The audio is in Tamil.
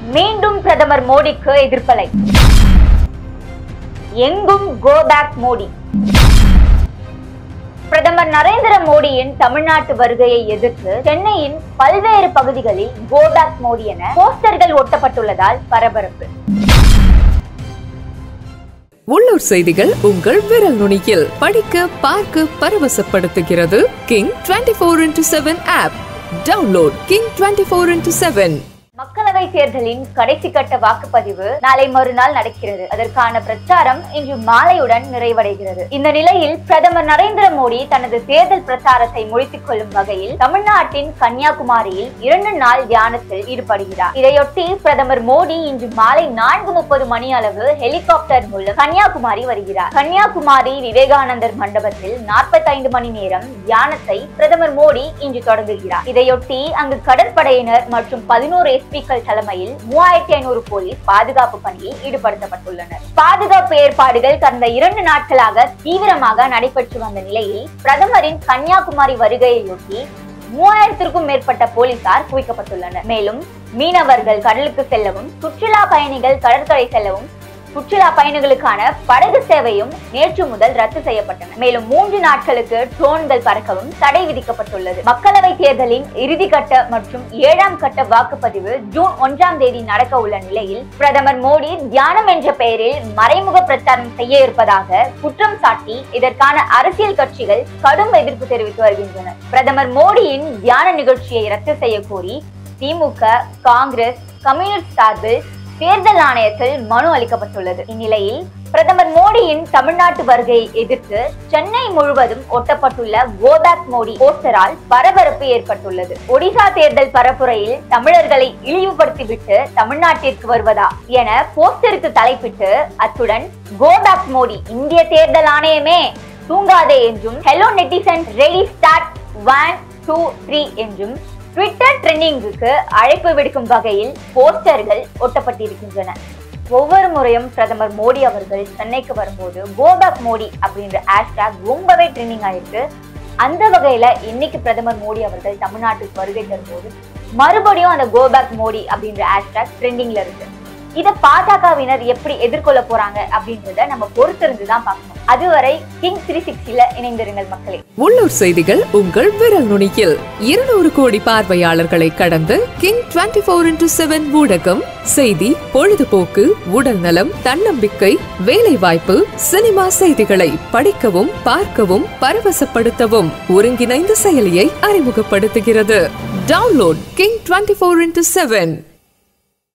மீண்டும் பிரதமர் மோடிக்கு எதிர்ப்பலை. எங்கும் கோ பேக் மோடி. பிரதமர் நரேந்திர மோடியின் தமிழ்நாட்டு வருகையை எதிர்த்து சென்னையின் பல்வேறு பகுதிகளில் கோ பேக் மோடி என போஸ்டர்கள் ஒட்டப்பட்டுள்ளதால் பரபரப்பு. உள்ளூர் செய்திகள் உங்கள் விரல் நுனியில் படிக்க பார்க்க பரவசப்படுத்துகிறது King 24x7 app. Download King 24x7. மக்களவை தேர்தலின் கடைசி கட்ட வாக்குப்பதிவு நாளை மறுநாள் நடக்கிறது. அதற்கான பிரச்சாரம் இன்று மாலையுடன் நிறைவடைகிறது. இந்த நிலையில் பிரதமர் நரேந்திர மோடி தனது தேர்தல் பிரச்சாரத்தை முடித்துக் கொள்ளும் வகையில் தமிழ்நாட்டின் கன்னியாகுமரியில் 2 நாள் தியானத்தில் ஈடுபடுகிறார். இதையொட்டி பிரதமர் மோடி இன்று மாலை 4:30 மணி அளவு ஹெலிகாப்டர் மூலம் கன்னியாகுமரி வருகிறார். கன்னியாகுமரி விவேகானந்தர் மண்டபத்தில் 45 மணி நேரம் தியானத்தை பிரதமர் மோடி இன்று தொடங்குகிறார். இதையொட்டி அங்கு கடற்படையினர் மற்றும் 11 எஸ்பிக்கள் தலைமையில் 3500 போலீஸ் பாதுகாப்பு பணியில் ஈடுபடுத்தப்பட்டுள்ளனர். பாதுகாப்பு ஏற்பாடுகள் கடந்த 2 நாட்களாக தீவிரமாக நடைபெற்று வந்த நிலையில் பிரதமரின் கன்னியாகுமரி வருகையொட்டி 3000க்கும் மேற்பட்ட போலீசார் குவிக்கப்பட்டுள்ளனர். மேலும் மீனவர்கள் கடலுக்கு செல்லவும், சுற்றுலா பயணிகள் கடற்கரை செல்லவும், சுற்றுலா பயணிகளுக்கான படகு சேவையும் நேற்று முதல் ரத்து செய்யப்பட்டன. மேலும் 3 நாட்களுக்கு ட்ரோன்கள் பறக்கவும் தடை விதிக்கப்பட்டுள்ளது. மக்களவை தேர்தலின் இறுதிக்கட்ட மற்றும் 7ஆம் கட்ட வாக்குப்பதிவு ஜூன் 1ஆம் தேதி நடக்க உள்ள நிலையில் பிரதமர் மோடி தியானம் என்ற பெயரில் மறைமுக பிரச்சாரம் செய்ய இருப்பதாக குற்றம் சாட்டி இதற்கான அரசியல் கட்சிகள் கடும் எதிர்ப்பு தெரிவித்து வருகின்றன. பிரதமர் மோடியின் தியான நிகழ்ச்சியை ரத்து செய்ய கோரி திமுக, காங்கிரஸ், கம்யூனிஸ்ட் சார்பில் தேர்தல் ஆணையத்தில் மனு அளிக்கப்பட்டுள்ளது. இந்நிலையில் பிரதமர் மோடியின் தமிழ்நாட்டு வருகையை எதிர்த்து சென்னை முழுவதும் ஒட்டப்பட்டுள்ள கோ பேக் மோடி போஸ்டரால் பரபரப்பு ஏற்பட்டுள்ளது. ஒடிசா தேர்தல் பரப்புரையில் தமிழர்களை இழிவுபடுத்திவிட்டு தமிழ்நாட்டிற்கு வருவதா என போஸ்டருக்கு தலைப்பிட்டு, அத்துடன் கோ பேக் மோடி, இந்திய தேர்தல் ஆணையமே தூங்காதே என்றும், ஹலோ நெட்டிசன் ரெடி ஸ்டார்ட் 1 2 3 என்றும் ட்விட்டர் ட்ரெண்டிங்குக்கு அழைப்பு விடுக்கும் வகையில் போஸ்டர்கள் ஒட்டப்பட்டிருக்கின்றன. ஒவ்வொரு முறையும் பிரதமர் மோடி அவர்கள் சென்னைக்கு வரும்போது கோ பேக் மோடி அப்படின்ற ஹேஷ்டாக் ரொம்பவே ட்ரெண்டிங் ஆயிருக்கு. அந்த வகையில இன்னைக்கு பிரதமர் மோடி அவர்கள் தமிழ்நாட்டுக்கு வருகை தரும்போது மறுபடியும் அந்த கோ பேக் மோடி அப்படின்ற ஹேஷ்டாக் ட்ரெண்டிங்ல இருக்கு. இதை பாஜகவினர் எப்படி எதிர்கொள்ள போறாங்க அப்படின்றத நம்ம பொறுத்திருந்துதான் பார்க்கணும். அதுவரை கிங் 360ல இணைந்திருங்கள் மக்களே. உள்ளூர் செய்திகள் உங்கள் விரல் நுனியில் 200 கோடி பார்வையாளர்களை கடந்து கிங் 24x7 ஊடகம் செய்தி, பொழுதுபோக்கு, உடல் நலம், தன்னம்பிக்கை, வேலை வாய்ப்பு, சினிமா செய்திகளை படிக்கவும் பார்க்கவும் பரவசப்படுத்தவும் ஒருங்கிணைந்த செயலியை அறிமுகப்படுத்துகிறது. Download King 24x7.